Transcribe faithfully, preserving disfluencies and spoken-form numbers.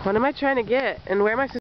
What am I trying to get? And where am I supposed